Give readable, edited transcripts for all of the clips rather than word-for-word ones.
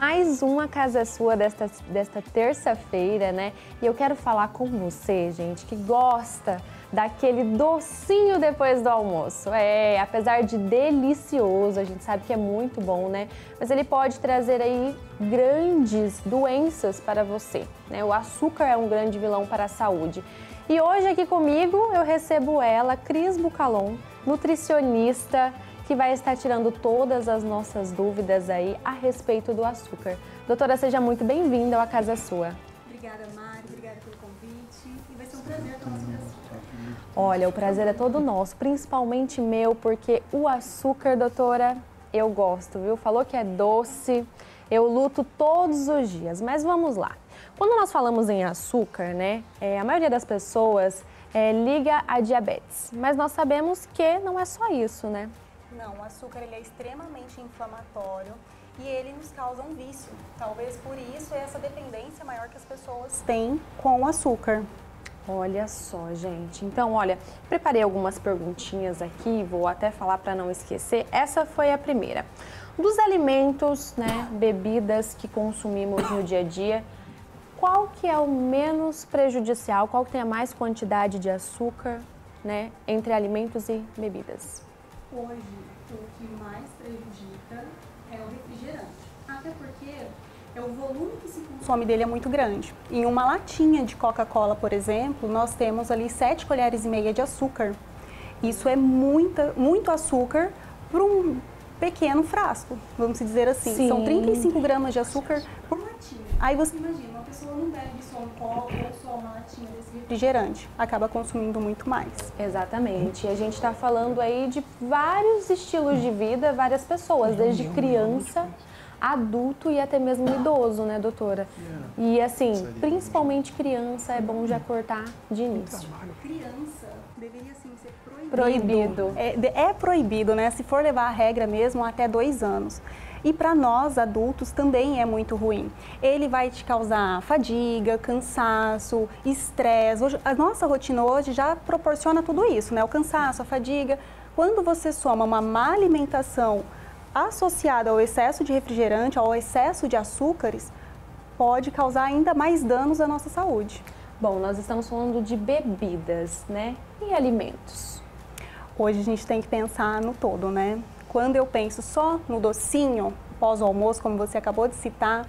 Mais uma Casa Sua desta terça-feira, né? E eu quero falar com você, gente, que gosta daquele docinho depois do almoço. Apesar de delicioso, a gente sabe que é muito bom, né? Mas ele pode trazer aí grandes doenças para você, né? O açúcar é um grande vilão para a saúde. E hoje aqui comigo eu recebo ela, Cris Bucalon, nutricionista, que vai estar tirando todas as nossas dúvidas aí a respeito do açúcar. Doutora, seja muito bem-vinda à Casa Sua. Obrigada, Mari, obrigada pelo convite e vai ser um prazer estar nosso açúcar. Olha, o prazer é todo nosso, principalmente meu, porque o açúcar, doutora, eu gosto, viu? Falou que é doce, eu luto todos os dias, mas vamos lá. Quando nós falamos em açúcar, né, a maioria das pessoas liga a diabetes, mas nós sabemos que não é só isso, né? Não, o açúcar ele é extremamente inflamatório e ele nos causa um vício. Talvez por isso essa dependência maior que as pessoas têm com o açúcar. Olha só, gente. Então, olha, preparei algumas perguntinhas aqui, vou até falar para não esquecer. Essa foi a primeira. Dos alimentos, né, bebidas que consumimos no dia a dia, qual que é o menos prejudicial, qual que tem a mais quantidade de açúcar, né, entre alimentos e bebidas? Hoje, o que mais prejudica é o refrigerante. Até porque o volume que se consome dele é muito grande. Em uma latinha de Coca-Cola, por exemplo, nós temos ali 7 colheres e meia de açúcar. Isso é muito açúcar para um pequeno frasco, vamos dizer assim. Sim. São 35 gramas de açúcar por latinha. Aí você imagina, uma pessoa não bebe só um copo ou só uma latinha desse refrigerante, acaba consumindo muito mais. Exatamente. E a gente está falando aí de vários estilos de vida, várias pessoas, desde criança, adulto e até mesmo idoso, né, doutora? E assim, principalmente criança, é bom já cortar de início. Criança deveria sim ser Proibido. É proibido, né? Se for levar a regra mesmo, até 2 anos. E para nós, adultos, também é muito ruim. Ele vai te causar fadiga, cansaço, estresse. A nossa rotina hoje já proporciona tudo isso, né? O cansaço, a fadiga. Quando você soma uma má alimentação associada ao excesso de refrigerante, ao excesso de açúcares, pode causar ainda mais danos à nossa saúde. Bom, nós estamos falando de bebidas, né? E alimentos? Hoje a gente tem que pensar no todo, né? Quando eu penso só no docinho, pós o almoço, como você acabou de citar,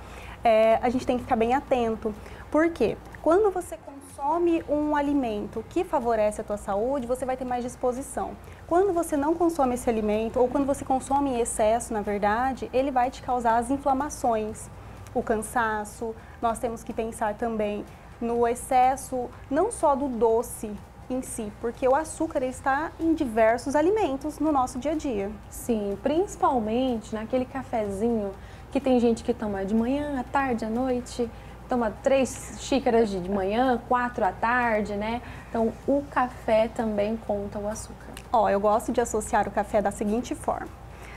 a gente tem que ficar bem atento. Por quê? Quando você consome um alimento que favorece a tua saúde, você vai ter mais disposição. Quando você não consome esse alimento, ou quando você consome em excesso, na verdade, ele vai te causar as inflamações, o cansaço. Nós temos que pensar também no excesso, não só do doce em si, porque o açúcar está em diversos alimentos no nosso dia a dia. Sim, principalmente naquele cafezinho que tem gente que toma de manhã, à tarde, à noite, toma 3 xícaras de manhã, 4 à tarde, né? Então, o café também conta o açúcar. Eu gosto de associar o café da seguinte forma.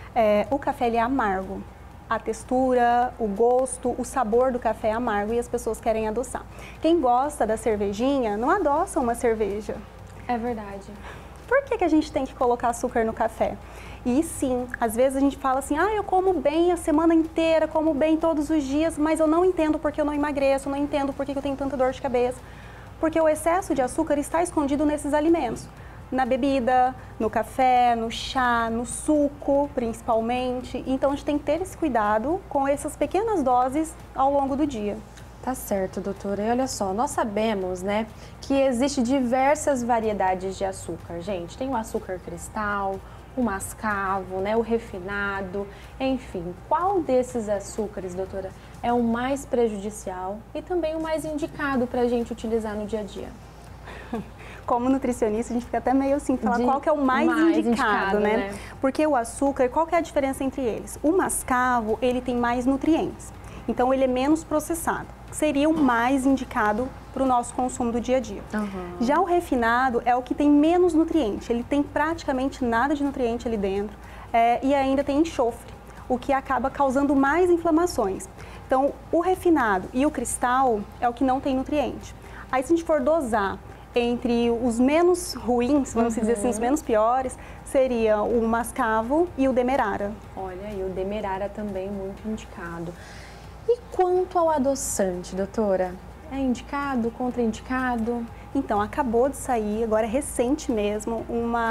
O café ele é amargo. A textura, o gosto, o sabor do café é amargo e as pessoas querem adoçar. Quem gosta da cervejinha não adoça uma cerveja. É verdade. Por que a gente tem que colocar açúcar no café? E sim, às vezes a gente fala assim, eu como bem a semana inteira, como bem todos os dias, mas eu não entendo porque eu não emagreço, não entendo porque eu tenho tanta dor de cabeça. Porque o excesso de açúcar está escondido nesses alimentos. Na bebida, no café, no chá, no suco, principalmente. Então, a gente tem que ter esse cuidado com essas pequenas doses ao longo do dia. Tá certo, doutora. E olha só, nós sabemos, né, que existe diversas variedades de açúcar, gente. Tem o açúcar cristal, o mascavo, né, o refinado, enfim. Qual desses açúcares, doutora, é o mais prejudicial e também o mais indicado para a gente utilizar no dia a dia? Como nutricionista, a gente fica até meio assim, falar qual que é o mais indicado, né? Porque o açúcar, qual que é a diferença entre eles? O mascavo, ele tem mais nutrientes, então ele é menos processado. Seria o mais indicado para o nosso consumo do dia a dia. Já o refinado é o que tem menos nutriente, ele tem praticamente nada de nutriente ali dentro e ainda tem enxofre, o que acaba causando mais inflamações. Então, o refinado e o cristal é o que não tem nutriente. Aí, se a gente for dosar entre os menos ruins, vamos dizer assim, os menos piores, seria o mascavo e o demerara. Olha, e o demerara também muito indicado. quanto ao adoçante, doutora? É indicado, contraindicado? Então, acabou de sair, agora é recente mesmo,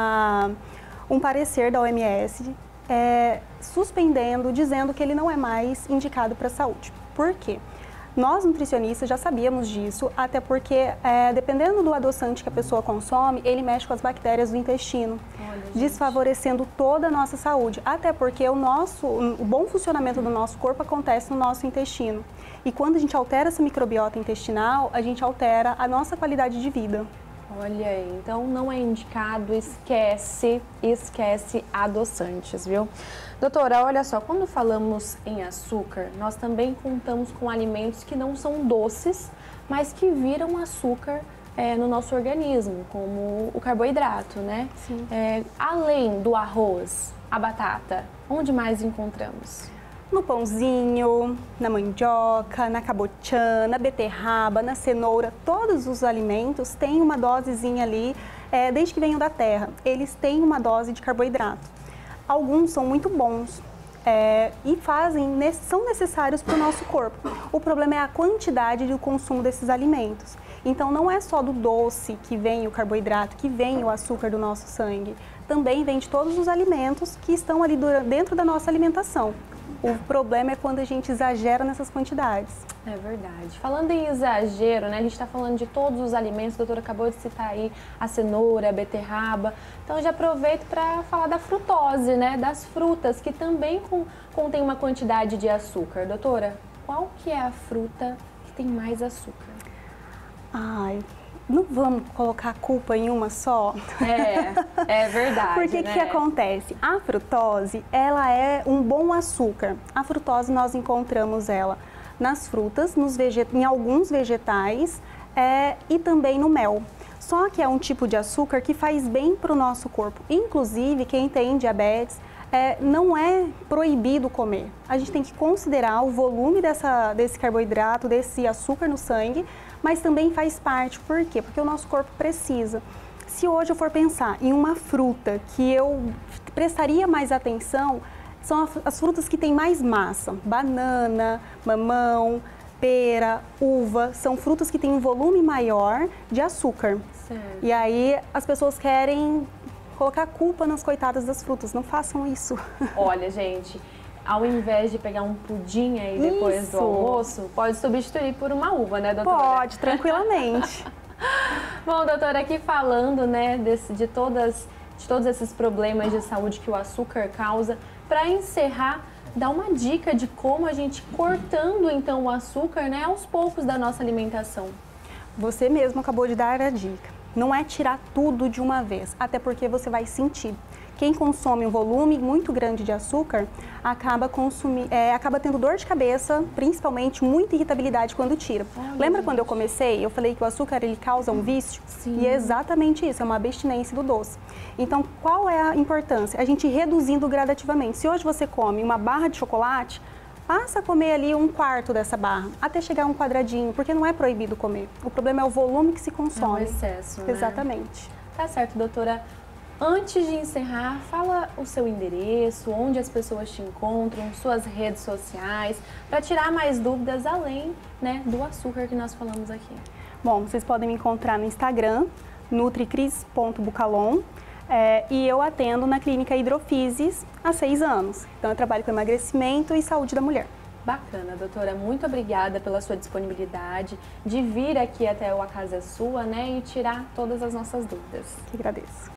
um parecer da OMS suspendendo, dizendo que ele não é mais indicado para a saúde. Por quê? Nós, nutricionistas, já sabíamos disso, até porque, dependendo do adoçante que a pessoa consome, ele mexe com as bactérias do intestino, desfavorecendo toda a nossa saúde. Até porque o bom funcionamento do nosso corpo acontece no nosso intestino. E quando a gente altera essa microbiota intestinal, a gente altera a nossa qualidade de vida. Olha aí, então não é indicado, esquece adoçantes, viu? Doutora, olha só, quando falamos em açúcar, nós também contamos com alimentos que não são doces, mas que viram açúcar no nosso organismo, como o carboidrato, né? Sim. Além do arroz, a batata, onde mais encontramos? No pãozinho, na mandioca, na cabotiã, na beterraba, na cenoura, todos os alimentos têm uma dosezinha ali, desde que venham da terra, eles têm uma dose de carboidrato. Alguns são muito bons e são necessários para o nosso corpo. O problema é a quantidade do consumo desses alimentos. Então não é só do doce que vem o carboidrato, que vem o açúcar do nosso sangue, também vem de todos os alimentos que estão ali dentro da nossa alimentação. O problema é quando a gente exagera nessas quantidades. É verdade. Falando em exagero, né? A gente está falando de todos os alimentos, a doutora acabou de citar aí a cenoura, a beterraba. Então, eu já aproveito para falar da frutose, né? Das frutas, que também contém uma quantidade de açúcar. Doutora, qual que é a fruta que tem mais açúcar? Ai, não vamos colocar a culpa em uma só? É verdade, Porque o que acontece? A frutose, ela é um bom açúcar. A frutose nós encontramos ela nas frutas, em alguns vegetais e também no mel. Só que é um tipo de açúcar que faz bem para o nosso corpo. Inclusive, quem tem diabetes, não é proibido comer. A gente tem que considerar o volume desse carboidrato, desse açúcar no sangue, mas também faz parte. Por quê? Porque o nosso corpo precisa. Se hoje eu for pensar em uma fruta que eu prestaria mais atenção, são as frutas que têm mais massa. Banana, mamão, pera, uva, são frutas que têm um volume maior de açúcar. Certo. E aí as pessoas querem colocar a culpa nas coitadas das frutas. Não façam isso. Olha, gente, ao invés de pegar um pudim aí depois do almoço, pode substituir por uma uva, né, doutora? Pode, tranquilamente. Bom, doutora, aqui falando, né, de todos esses problemas de saúde que o açúcar causa, para encerrar, dá uma dica de como a gente cortando, então, o açúcar, né, aos poucos da nossa alimentação. Você mesmo acabou de dar a dica. Não é tirar tudo de uma vez, até porque você vai sentir. Quem consome um volume muito grande de açúcar acaba tendo dor de cabeça, principalmente muita irritabilidade quando tira. Lembra quando eu comecei, eu falei que o açúcar ele causa um vício? Sim. E é exatamente isso, é uma abstinência do doce. Então, qual é a importância? A gente ir reduzindo gradativamente. Se hoje você come uma barra de chocolate, passa a comer ali 1/4 dessa barra, até chegar a um quadradinho, porque não é proibido comer. O problema é o volume que se consome. É o excesso, né? Exatamente. Tá certo, doutora. Antes de encerrar, fala o seu endereço, onde as pessoas te encontram, suas redes sociais, para tirar mais dúvidas além, né, do açúcar que nós falamos aqui. Bom, vocês podem me encontrar no Instagram, nutricris.bucalon, e eu atendo na clínica Hidrofises há 6 anos. Então eu trabalho com emagrecimento e saúde da mulher. Bacana, doutora. Muito obrigada pela sua disponibilidade de vir aqui até o A Casa é Sua, né, e tirar todas as nossas dúvidas. Que agradeço.